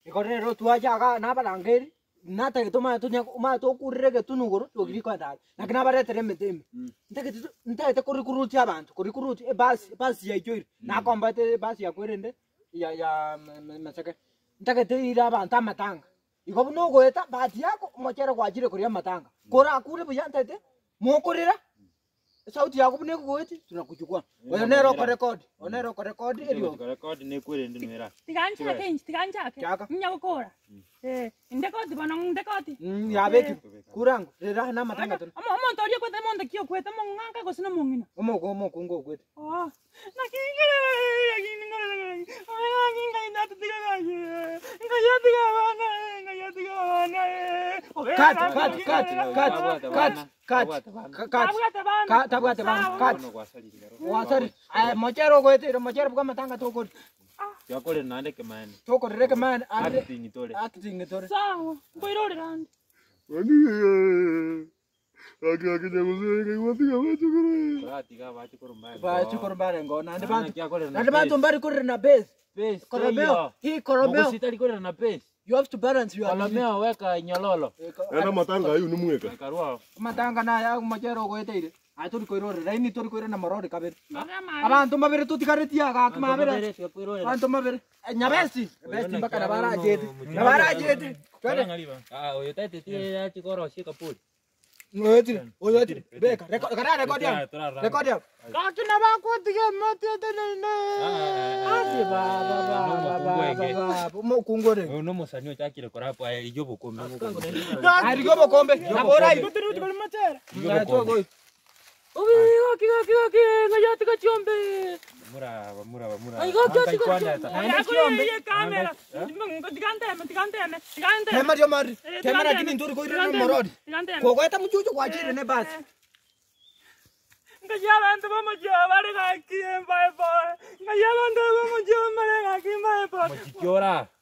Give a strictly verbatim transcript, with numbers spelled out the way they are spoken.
Ikorero tuacha ka na balangeri. Nata que toma tu ma to kurire que tu nugoro to gri kwanda. Na kana bare tere meteme. Ntake ntake kuri kuruti abantu, kuri kuruti e basi basi ya joir. Na komba te basi ya kwerende ya ya masaka. Ntake te ira abantu amatanga. Iko no goeta bati yako mochera kwajire kuri amatanga. Kora akure buyanta te mokorera. Sauti yako bune kugoeti tunakuchukua. Wewe nero ko record. Onero ko record elio. Ko record ne kwerende nwera. Tigancha ke, tigancha ke. Nyakokora. Eh, ndekoti bana ndekoti. Mm, ya beki. Kurangu. Rera na matanga tu. Amo amo tori kwete monda kio kwete monganga ko sino mongina. Omo ko omo kungo kwete. Ah, na kinga kinga kinga. Oya kinga ina tiga gaje. Kinga ya tiga bana, kinga ya tiga bana. Cut, cut, cut, cut, cut, cut, cut. Cut, tabwate bana, cut. Wasari. Ay mochero kwete, mochero kwa matanga to ko. Ya kole nande ke man. To ko reke man, acting tole. acting tole. Sawa, ngoirore rand. Ani. Aki aki jago se ngati ngati chukuru. Ba tiga ba chukuru mbaya. Ba chukuru mbaya ngona. Nande bantu. Nande Nande bantu mbari kuri na base. Base. Koromeo. Hii koromeo. Mugusitari kuri na base. You have to balance your Koromeo weka nyololo. Ana matanga ayu ni mweka. Karua. Matanga na ya mochero kwete ile. Aturi koirore, raini tori koirore na marori kabere. Mama. Abantu mabere tuti karetia ka kumabere. Abantu mabere. Nyabesi. Besti mpaka na bara jeti. Na bara jeti. Twende ngaliba. Ah, oyo tate tie ya chikoro shika puli. Ngoeti. Oyo beka. Record kada record ya. Record ya. Kakina bako tige mate tene. Ati baba baba baba. Mo kungore. No musanyo chakire kora hapo ijobo kombe. Ari gobo kombe. Na bora hiyo. Tuti kwa machera. Ngato goi. Obi, oki oki oki, ngayati ka chombe. Mura, mura, mura. Ay, oki oki oki. Ay, chombe ye kamera. Digante, digante, digante. Tema dio mari. Tema na kini nduri koirore na marori. Ko kweta mchucho kwa jire ne basi. Ngayaba ndo bomojo bari ka kimba e boy. Ngayaba ndo bomojo mare ka kimba e boy. Mochichora.